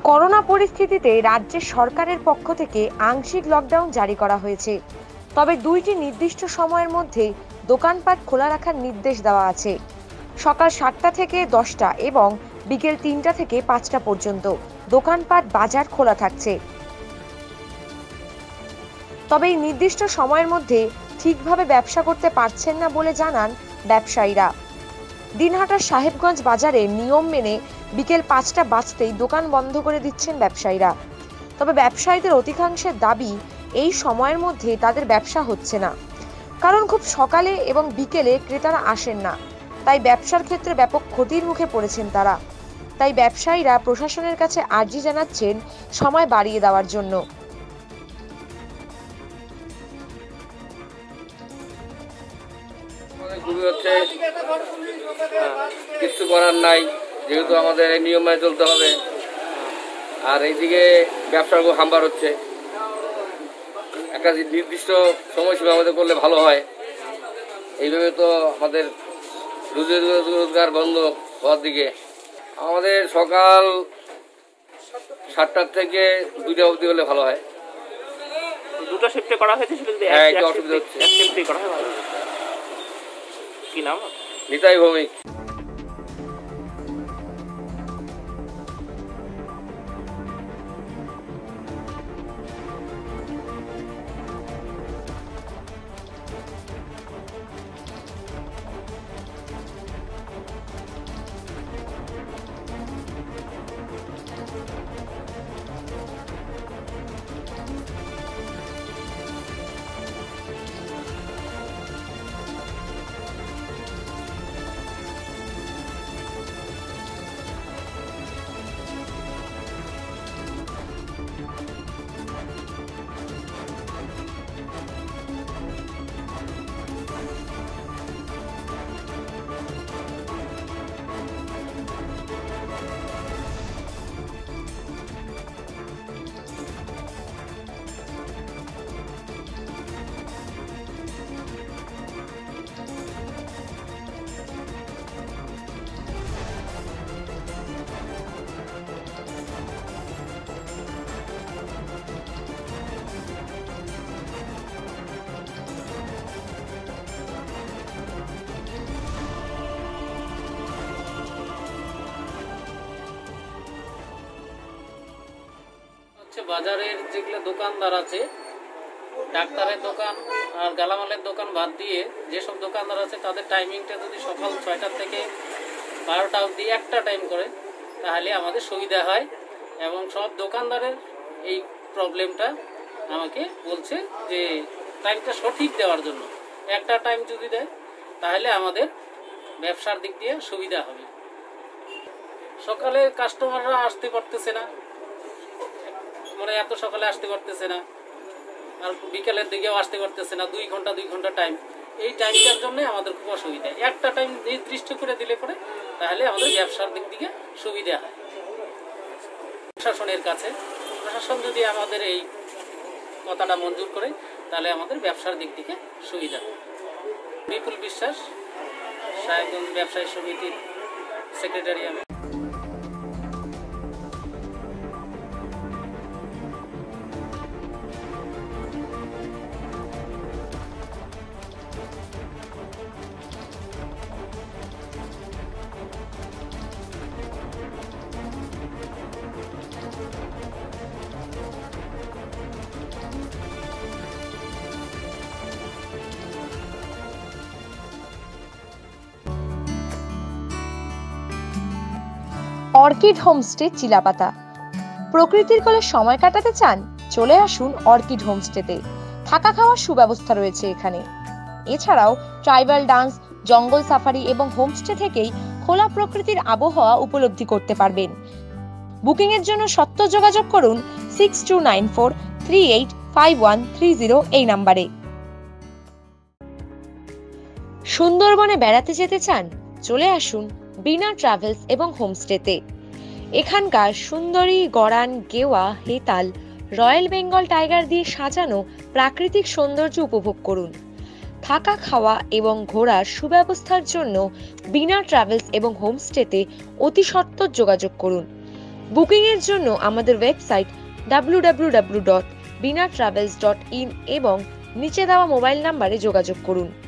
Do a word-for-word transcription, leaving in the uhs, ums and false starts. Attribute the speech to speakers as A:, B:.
A: Corona পরিস্থিতিতে রাজ্যের সরকারের পক্ষ থেকে আংশিক লকডাউন জারি করা হয়েছে। তবে দুইটি নির্দিষ্ট সময়ের মধ্যে দোকানপাট খোলা রাখার নির্দেশ দেওয়া আছে। সকাল সাতটা থেকে দশটা এবং বিকেল তিনটা থেকে পাঁচটা পর্যন্ত দোকানপাট বাজার খোলা থাকছে। তবে এই নির্দিষ্ট সময়ের মধ্যে ঠিকভাবে ব্যবসা করতে পারছেন না বলে জানান ব্যবসায়ীরা। দিনহাটার সাহেবগঞ্জ বাজারে নিয়ম মেনে বিকেল পাঁচটা বাজতেই দোকান বন্ধ করে দিচ্ছেন ব্যবসায়ীরা। তবে ব্যবসায়ীদের অধিকাংশের দাবি এই সময়ের মধ্যে তাদের ব্যবসা হচ্ছে না, কারণ খুব সকালে এবং বিকেলে ক্রেতারা আসেন না, তাই ব্যবসার ক্ষেত্রে ব্যাপক ক্ষতির মুখে পড়েছেন তারা। তাই ব্যবসায়ীরা প্রশাসনের কাছে আর্জি জানাচ্ছেন সময় বাড়িয়ে দেওয়ার জন্য।
B: কিছু করার নাই, যেহেতু আমাদের এই নিয়ম মেনে চলতে হবে। আর এইদিকে ব্যবসার খুব হাম্বার হচ্ছে। একটা নির্দিষ্ট সময়সীমা আমাদের করলে ভালো হয়। এইভাবে তো আমাদের রোজগার রোজগার বন্ধ হওয়ার দিকে। আমাদের সকাল সাতটার থেকে দুইটা অবধি হলে ভালো হয়।
C: দুটো শিফটে করা হয়েছে,
B: হ্যাঁ, একটু অসুবিধা হচ্ছে।
C: এক শিফটে করা হয় ভালো। কি নাম?
B: নিতাই ভৌমিক।
C: বাজারের যেগুলো দোকানদার আছে, ডাক্তারের দোকান আর গালামালের দোকান বাদ দিয়ে যেসব দোকানদার আছে তাদের টাইমিংটা যদি সকাল ছয়টার থেকে বারোটা অবধি একটা টাইম করে তাহলে আমাদের সুবিধা হয়। এবং সব দোকানদারের এই প্রবলেমটা আমাকে বলছে যে টাইমটা সঠিক দেওয়ার জন্য। একটা টাইম যদি দেয় তাহলে আমাদের ব্যবসার দিক দিয়ে সুবিধা হবে। সকালে কাস্টমাররা আসতে পারতেছে না, মানে এত সকালে আসতে পারতেছে না, আর বিকেলের দিকেও আসতে পারতেছে না। দুই ঘন্টা দুই ঘন্টা টাইম, এই টাইমটার জন্য আমাদের খুব অসুবিধা। একটা টাইম নির্দিষ্ট করে দিলে পরে তাহলে আমাদের ব্যবসার দিক থেকে সুবিধা হয়। প্রশাসনের কাছে প্রশাসন যদি আমাদের এই কথাটা মঞ্জুর করে তাহলে আমাদের ব্যবসার দিক থেকে সুবিধা হয়। বিপুল বিশ্বাস, সাহেবগঞ্জ ব্যবসায়ী সমিতির সেক্রেটারি আমি।
A: Orchid homestay Chilapata. প্রকৃতির কোলে সময় কাটাতে চান? চলে আসুন অর্কিড হোমস্টেতে। থাকা খাওয়ার সুব্যবস্থা রয়েছে এখানে। এছাড়াও ট্রাইবাল ডান্স, জঙ্গল সাফারি এবং হোমস্টে থেকেই খোলা প্রকৃতির আবহাওয়া উপলব্ধি করতে পারবেন। বুকিং এর জন্য সত্ত্বর যোগাযোগ করুন six two nine four three eight five one three zero এই নাম্বারে। সুন্দরবনে বেড়াতে যেতে চান? চলে আসুন বিনা ট্রাভেলস এবং হোমস্টেতে। এখানকার সুন্দরী, গড়ান, গেওয়া, হেতাল, রয়্যাল বেঙ্গল টাইগার দিয়ে সাজানো প্রাকৃতিক সৌন্দর্য উপভোগ করুন। থাকা খাওয়া এবং ঘোরার সুব্যবস্থার জন্য বিনা ট্রাভেলস এবং হোমস্টেতে অতি সত্বর যোগাযোগ করুন। বুকিংয়ের জন্য আমাদের website W W W dot Bina travels dot in এবং নিচে দেওয়া মোবাইল নম্বরে যোগাযোগ করুন।